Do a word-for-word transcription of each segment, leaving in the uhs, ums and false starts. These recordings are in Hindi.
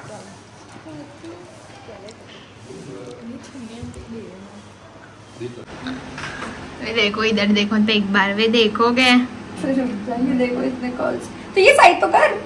वे देखो इधर देखो तो एक बार वे देखोगे। देखो इतने कॉल्स तो ये साइड तो कर।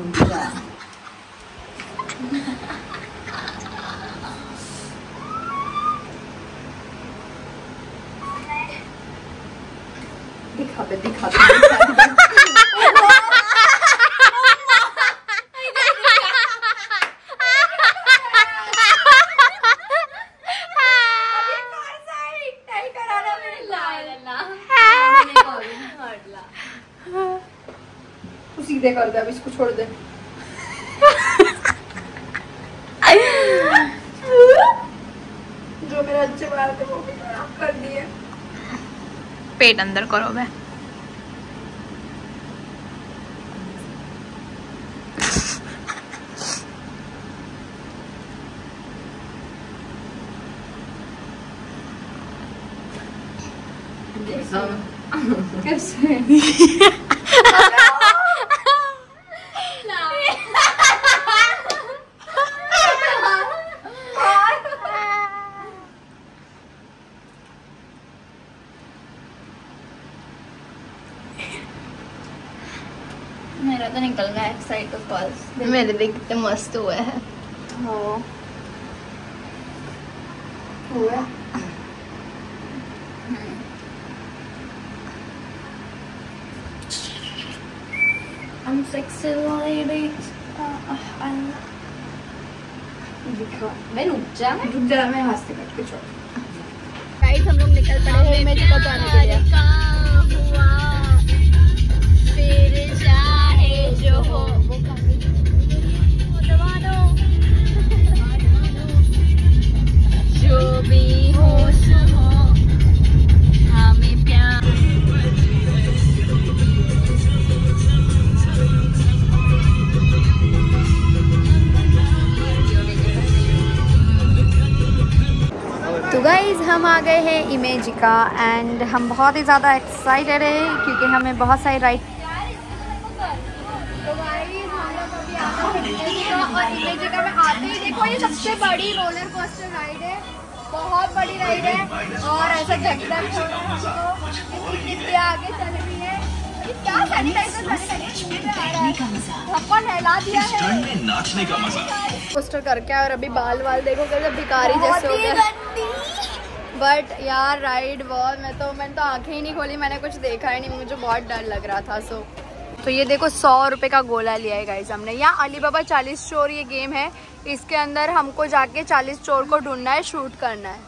दिखा दे दिखा दे सीधे कर दे, अब इसको छोड़ दे। जो मेरे अच्छे बाल थे वो भी खराब कर दिए। पेट अंदर करो बे। कैसे मेरा तो निकल गया एक साइड तो कॉल्स। मेरे देख कितने मस्त हुए हैं। हो हुआ I'm sexy lady। दिखा मैं रुक जा मैं रुक जा मैं हाथ से कट के छोड़। गाइस हम लोग निकल पड़े हैं इमेज को जाने के लिए। फिर चाहे जो हो वो जो भी हो सुनो हमें प्यार। तो गाइज हम आ गए हैं इमेजिका एंड हम बहुत ही ज़्यादा एक्साइटेड है क्योंकि हमें बहुत सारी राइड। तो गाइज हम लोग अभी आ गए हैं इमेजिका और इमेजिका में आते ही देखो ये सबसे बड़ी रोलर कोस्टर राइड है, बहुत बड़ी राइड है और ऐसा झटका हो रहा है हमको। कितने आगे चल रही है, क्या सैनिटाइजर धक्का नहला दिया है नाचने का मजा कोस्टर करके। और अभी बाल वाल देखो कैसे भिखारी जैसे हो गए। बट यार राइड बहुत, मैं तो मैंने तो आंखें ही नहीं खोली, मैंने कुछ देखा ही नहीं, मुझे बहुत डर लग रहा था। सो तो ये देखो सौ रुपए का गोला लिया है गाइस हमने। यहाँ अलीबाबा चालीस चोर ये गेम है, इसके अंदर हमको जाके चालीस चोर को ढूंढना है, शूट करना है।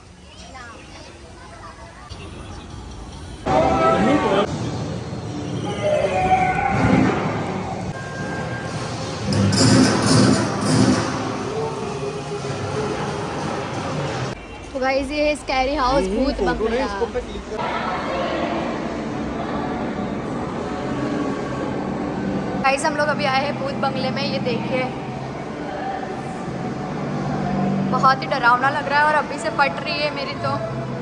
तो गाइस ये है स्कैरी हाउस, भूत बंगला। गाइस हम लोग अभी आए हैं भूत बंगले में, ये देखिए बहुत ही डरावना लग रहा है और अभी से फट रही है मेरी तो।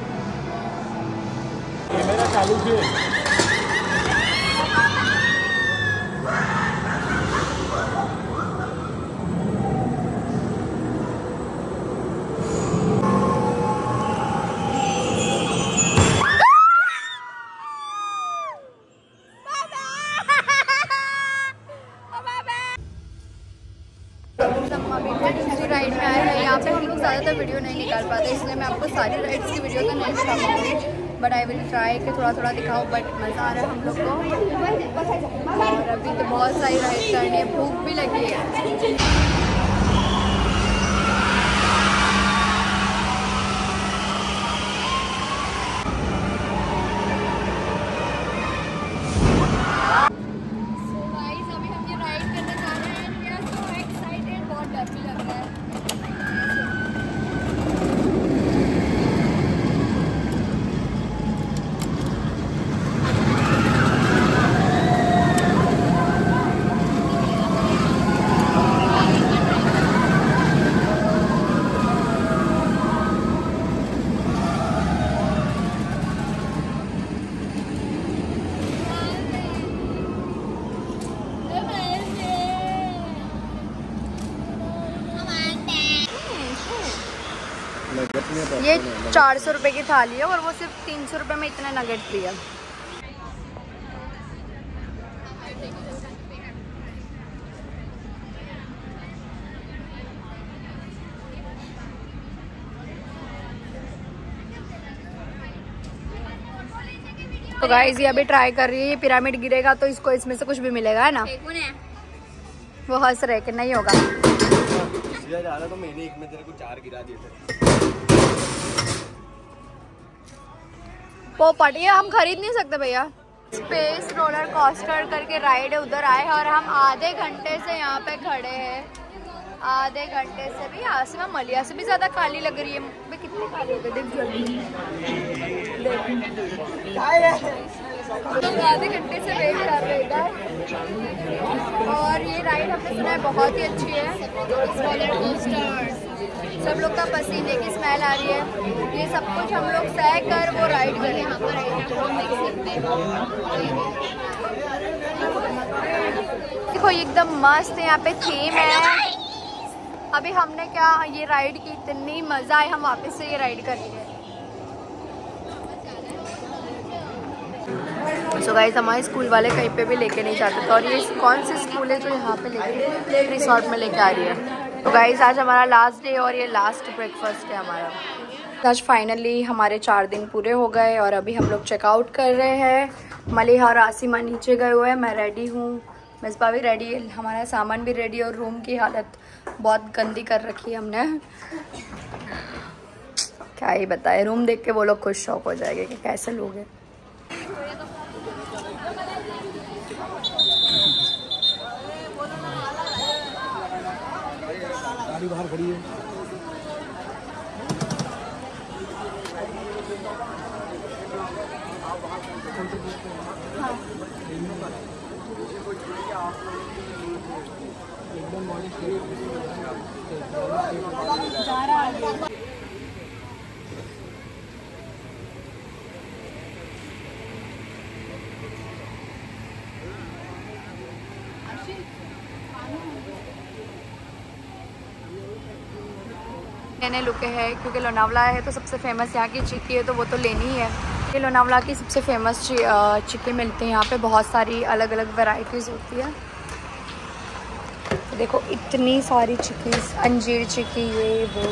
कैमरा चालू है। राइड में आए हैं, यहाँ पे हम लोग ज़्यादातर वीडियो नहीं निकाल पाते, इसलिए मैं आपको सारी राइड्स की वीडियो तो नहीं दिखा पाऊँगी, बट आई विल ट्राई कि थोड़ा थोड़ा दिखाऊँ। बट मज़ा आ रहा है हम लोग को और अभी तो बहुत सारी राइड करनी है, भूख भी लगी है। ये चार सौ रुपये की थाली है और वो सिर्फ तीन सौ रुपये में इतना नगेट दिया। तो गाइस ये अभी ट्राई कर रही है, पिरामिड गिरेगा तो इसको इसमें से कुछ भी मिलेगा, है ना? वो हंस रहे कि नहीं होगा। तो मैंने एक में तेरे को चार गिरा दिए थे। पोपट ये हम खरीद नहीं सकते भैया। स्पेस रोलर कोस्टर करके राइड है, उधर आए हैं और हम आधे घंटे से यहाँ पे खड़े हैं। आधे घंटे से भी आसमा मलिया से भी ज्यादा काली लग रही है। मैं कितनी काली हो गई देख जल्दी तो आधे घंटे से वेट कर रहे हैं और ये राइड हमने सुना है बहुत ही अच्छी है। सब लोग का पसीने की स्मेल आ रही है। ये सब कुछ हम लोग सह कर वो राइड कर रहे हैं। देखो एकदम मस्त यहाँ पे थीम है। अभी हमने क्या ये राइड की, इतनी मजा आई, हम वापस से ये राइड करेंगे। सो गाइस हमारे स्कूल वाले कहीं पे भी लेके नहीं जाते थे और ये कौन सी स्कूल है जो यहाँ पे लेके रिसोर्ट में लेके आ रही है। तो गाइस आज हमारा लास्ट डे और ये लास्ट ब्रेकफास्ट है हमारा। आज फाइनली हमारे चार दिन पूरे हो गए और अभी हम लोग चेकआउट कर रहे हैं। मलिहा और आसिमा नीचे गए हुए हैं, मैं रेडी हूँ, मिसबा भी रेडी है, हमारा सामान भी रेडी है और रूम की हालत बहुत गंदी कर रखी है हमने। क्या ही बताए, रूम देख के वो लोग खुश शौक हो जाएंगे कि कैसे लोग हैं। गाड़ी बाहर खड़ी है। लेने लुके हैं क्योंकि लोनावला है तो सबसे फेमस यहाँ की चिक्की है तो वो तो लेनी ही है। ये लोनावला की सबसे फेमस चिक्की मिलती है यहाँ पे, बहुत सारी अलग अलग वैरायटीज़ होती है। देखो इतनी सारी चिक्कीज, अंजीर चिक्की, ये वो।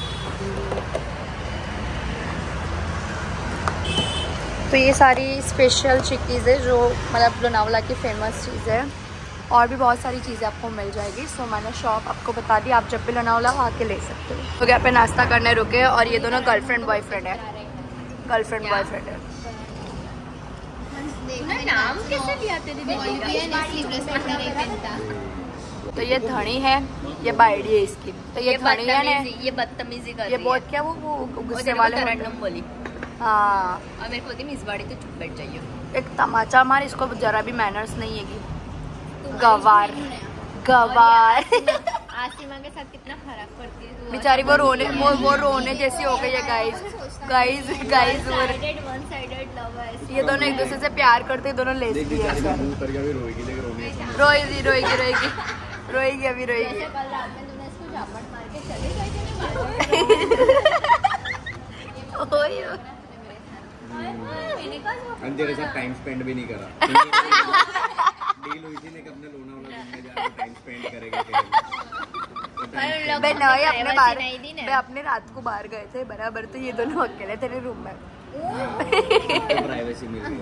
तो ये सारी स्पेशल चिक्कीज़ है जो मतलब लोनावला की फेमस चीज़ है और भी बहुत सारी चीज़ें आपको मिल जाएगी। सो मैंने शॉप आपको बता दी, आप जब भी लोनावला आके ले सकते हो। तो क्या पे नाश्ता करने रुके और ये दोनों गर्लफ्रेंड बॉयफ्रेंड है, गर्लफ्रेंड बॉयफ्रेंड है। नाम कैसे लिया तेरे तो ये धनी है, ये बाइडी है इसकी। तो ये धनी है ना, ये बदतमीजी कर रही ये बहुत क्या वो वो गुस्से वाले बोली। हाँ और मेरे को होती मिसबाड़ी तो चुप बैठ जाइए। एक तमाचा मार, इसको जरा भी मैनर्स नहीं है कि गवार गवार। आसिमा के साथ कितना फर्क पड़ती है बेचारी, वो रोने वो वो रोने जैसी हो गई है। Guys guys guys one sided love है। ये दोनों एक दूसरे से प्यार करते हैं, दोनों लेस्बी है। रोएगी रोएगी रोएगी रोएगी अभी रोएगी। कल रात में तूने इसको झापट मार के चले गए तेरे साथ टाइम स्पेंड भी नहीं करा। डील हुई थी कि अपने लोनावला घूमने जाके टाइम स्पेंड करेंगे। मैं नहीं अपने बाहर मैं अपने रात को बाहर गए थे बराबर, तो ये दोनों अकेले थे रूम में। प्राइवेसी मिल गई।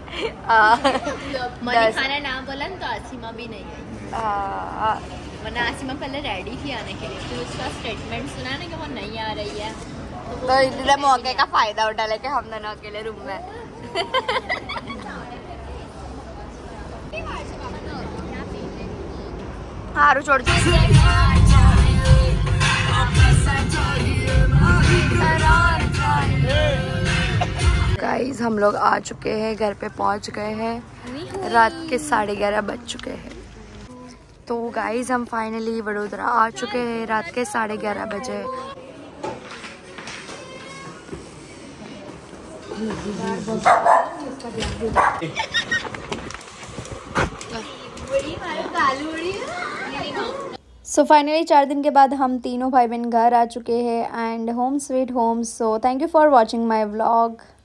मलिका ने ना बोला तो आसिमा भी नहीं आई, वरना आसिमा पहले रेडी थी आने के लिए। फिर उसका स्टेटमेंट सुना ना कि वो नहीं आ रही है, तो इसलिए मौके का फायदा उठा लेके हम दोनों अकेले रूम में। हारू छोड़ गाइस हम लोग आ चुके हैं, घर पे पहुंच गए हैं। रात के साढ़े ग्यारह बज चुके हैं। तो गाइस हम फाइनली वडोदरा आ चुके हैं, रात के साढ़े ग्यारह बजे। सो फाइनली चार दिन के बाद हम तीनों भाई बहन घर आ चुके हैं and home sweet home. So thank you for watching my vlog.